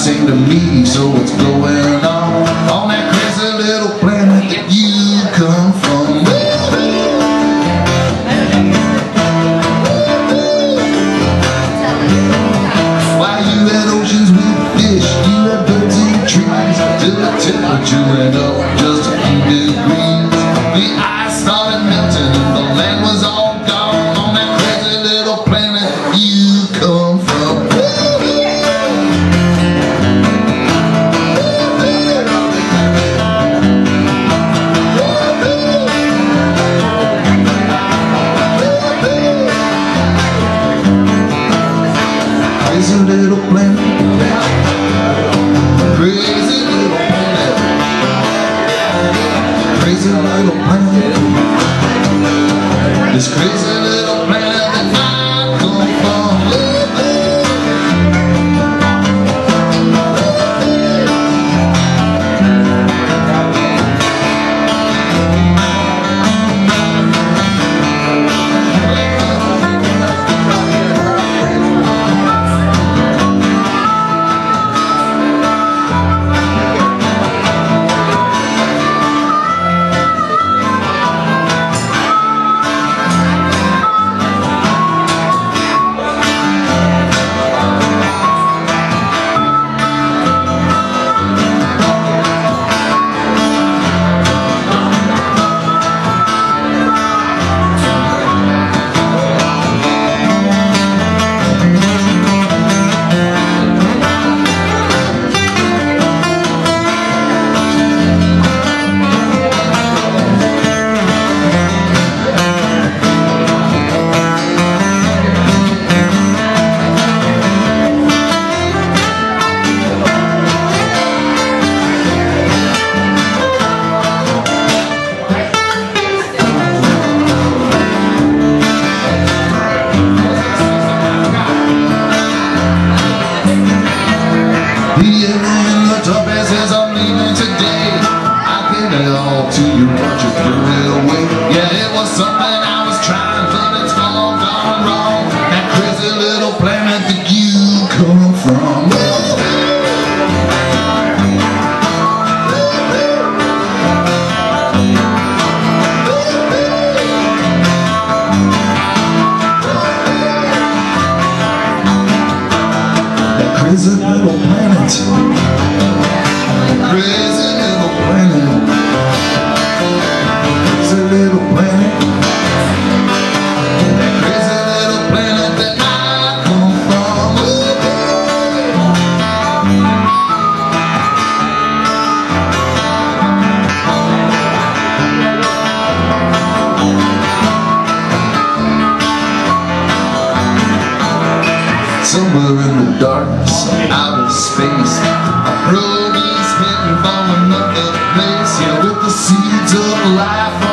same to me, so what's going on that crazy little planet that you come from? Why you had oceans with fish, you had birds and trees, till the temperature went up just a few degrees. The ice started melting and the land was all gone on that crazy little planet you come from. Crazy little planet, crazy little planet, crazy little planet, this crazy little planet that I come from. To you, but you threw it away. Yeah, it was something I was trying, but it's all gone wrong. That crazy little planet that you come from. That crazy little planet, crazy little planet, crazy little planet, that crazy little planet that I come from. Somewhere in the darkness of outer space, a probe is heading for another place, yeah, with the seeds of life